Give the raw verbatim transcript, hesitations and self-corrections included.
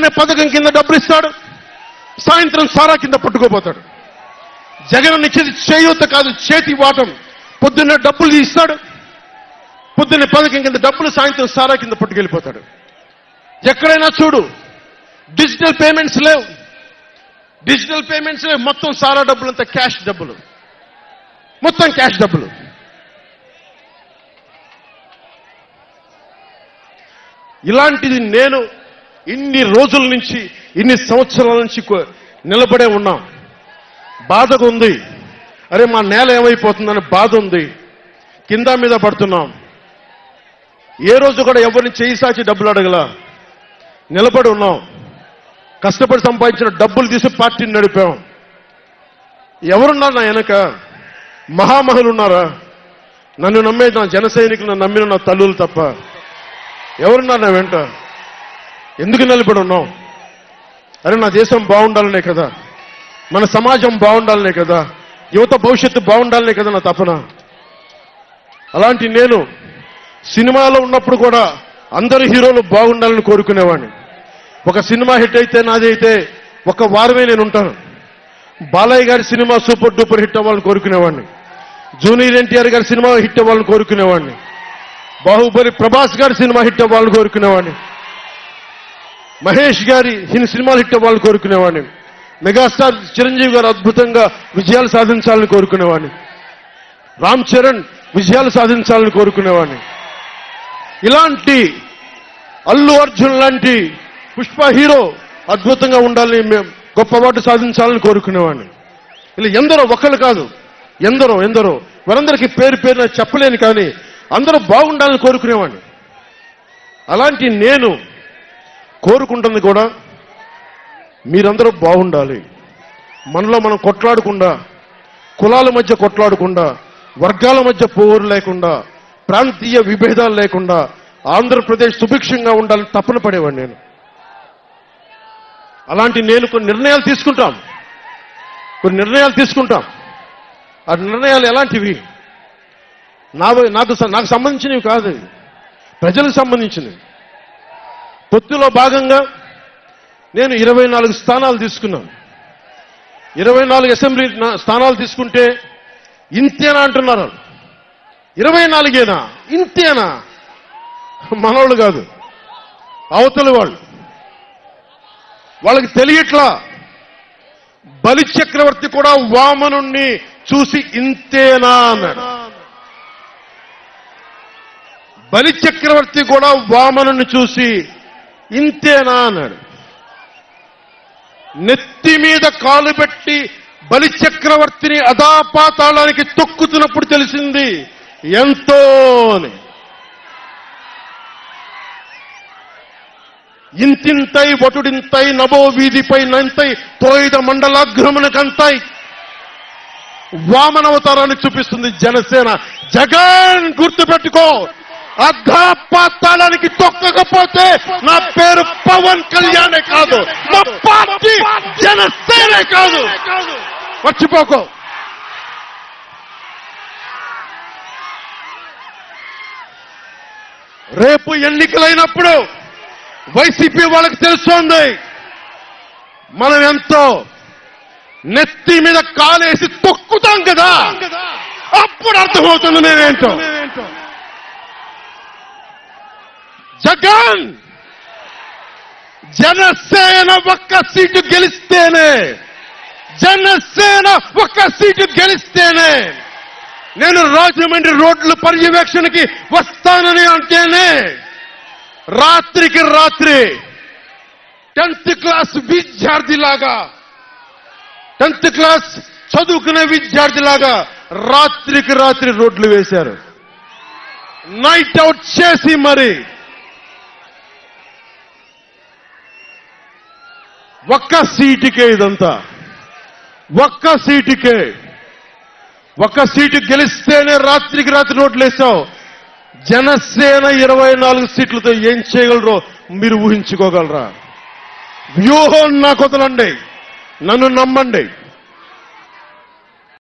పొద్దున్నే పథకం కింద డబ్బులు ఇస్తాడు, సాయంత్రం సారా కింద పట్టుకోపోతాడు. జగన్ ఇచ్చేది చేయూత కాదు, చేతి వాటం. పొద్దున్నే డబ్బులు ఇస్తాడు, పొద్దున్నే పథకం కింద డబ్బులు, సాయంత్రం సారా కింద పట్టుకెళ్ళిపోతాడు. ఎక్కడైనా చూడు డిజిటల్ పేమెంట్స్ లేవు, డిజిటల్ పేమెంట్స్ లేవు. మొత్తం సారా డబ్బులంతా క్యాష్ డబ్బులు, మొత్తం క్యాష్ డబ్బులు. ఇలాంటిది నేను ఇన్ని రోజుల నుంచి, ఇన్ని సంవత్సరాల నుంచి నిలబడే ఉన్నాం. బాధగా ఉంది, అరే మా నేల ఏమైపోతుందని బాధ ఉంది. కింద మీద పడుతున్నాం. ఏ రోజు కూడా ఎవరిని చేయి సాచి డబ్బులు అడగలా, నిలబడి ఉన్నాం. కష్టపడి సంపాదించిన డబ్బులు తీసి పార్టీని నడిపాం. ఎవరున్నారు నా వెనక? మహామహులు ఉన్నారా? నన్ను నమ్మే నా జన సైనికులు, నన్ను నమ్మిన నా తల్లులు తప్ప ఎవరున్నారు నా వెంట? ఎందుకు నిలబడి ఉన్నాం? అరే నా దేశం బాగుండాలనే కదా, మన సమాజం బాగుండాలనే కదా, యువత భవిష్యత్తు బాగుండాలనే కదా నా తపన. అలాంటి నేను సినిమాలో ఉన్నప్పుడు కూడా అందరు హీరోలు బాగుండాలని కోరుకునేవాడిని. ఒక సినిమా హిట్ అయితే, నాది అయితే ఒక వారమే నేను ఉంటాను. బాలయ్య గారి సినిమా సూపర్ డూపర్ హిట్ అవ్వాలని కోరుకునేవాడిని. జూనియర్ ఎన్టీఆర్ గారి సినిమా హిట్ అవ్వాలని కోరుకునేవాడిని. బాహుబలి ప్రభాస్ గారి సినిమా హిట్ అవ్వాలని కోరుకునేవాడిని. మహేష్ గారి సినిమాలు హిట్ అవ్వాలని కోరుకునేవాడిని. మెగాస్టార్ చిరంజీవి గారు అద్భుతంగా విజయాలు సాధించాలని కోరుకునేవాడిని. రామ్ చరణ్ విజయాలు సాధించాలని కోరుకునేవాడిని. ఇలాంటి అల్లు అర్జున్ లాంటి పుష్ప హీరో అద్భుతంగా ఉండాలని, మేము గొప్ప అవార్డు సాధించాలని కోరుకునేవాడిని. ఇలా ఎందరో, ఒకళ్ళు కాదు, ఎందరో ఎందరో వారందరికీ పేరు పేరున చెప్పలేను, కానీ అందరూ బాగుండాలని కోరుకునేవాడిని. అలాంటి నేను కోరుకుంటుంది కూడా మీరందరూ బాగుండాలి. మనలో మనం కొట్లాడకుండా, కులాల మధ్య కొట్లాడకుండా, వర్గాల మధ్య పోరు లేకుండా, ప్రాంతీయ విభేదాలు లేకుండా ఆంధ్రప్రదేశ్ సుభిక్షంగా ఉండాలని తపన పడేవాడిని నేను. అలాంటి నేను కొన్ని నిర్ణయాలు తీసుకుంటాం, కొన్ని నిర్ణయాలు తీసుకుంటాం. ఆ నిర్ణయాలు ఎలాంటివి? నా నాకు నాకు సంబంధించినవి కాదు, ప్రజలకు సంబంధించినవి. పొత్తులో భాగంగా నేను ఇరవై నాలుగు స్థానాలు తీసుకున్నాను. ఇరవై నాలుగు అసెంబ్లీ స్థానాలు తీసుకుంటే ఇంతేనా అంటున్నారు. ఇరవై నాలుగేనా, ఇంతేనా? మనోళ్ళు కాదు, అవతలి వాళ్ళు. వాళ్ళకి తెలియట్లా. బలి చక్రవర్తి కూడా వామనుణ్ణి చూసి ఇంతేనా అన్నాడు. బలి చక్రవర్తి కూడా వామనుణ్ణి చూసి ఇంతేనా అన్నాడు. నెత్తి మీద కాలు పెట్టి బలి చక్రవర్తిని అధాపాతాళానికి తొక్కుతున్నప్పుడు తెలిసింది ఎంతో అని. ఇంతింతై వటుడింతై నభో వీధిపై నంతై తోయిద మండలాగ్రమణకంతై వామనవతారాన్ని చూపిస్తుంది జనసేన. జగన్ గుర్తుపెట్టుకో, అధాపాతాళానికి తొక్కకపోతే నా పేరు పవన్ కళ్యాణే కాదు, మా పార్టీ జనసేనే కాదు, మర్చిపోకో. రేపు ఎన్నికలైనప్పుడు వైసీపీ వాళ్ళకి తెలుస్తోంది మనం ఎంతో. నెత్తి మీద కాలేసి తొక్కుతాం కదా, అప్పుడు అర్థమవుతుంది నేనేంటో. జగన్ జనసేన ఒక్క సీటు గెలిస్తేనే, జనసేన ఒక్క సీటు గెలిస్తేనే నేను రాజమండ్రి రోడ్ల పర్యవేక్షణకి వస్తానని అంటేనే రాత్రికి రాత్రి టెన్త్ క్లాస్ విద్యార్థిలాగా, టెన్త్ క్లాస్ చదువుకునే విద్యార్థిలాగా రాత్రికి రాత్రి రోడ్లు వేశారు. నైట్ అవుట్ చేసి మరి ఒక్క సీటుకే ఇదంతా, ఒక్క సీటుకే. ఒక్క సీటు గెలిస్తేనే రాత్రికి రాత్రి రోడ్లు వేశావు. జనసేన ఇరవై నాలుగు సీట్లతో ఏం చేయగలరో మీరు ఊహించుకోగలరా? వ్యూహం నాకు వదలండి, నన్ను నమ్మండి.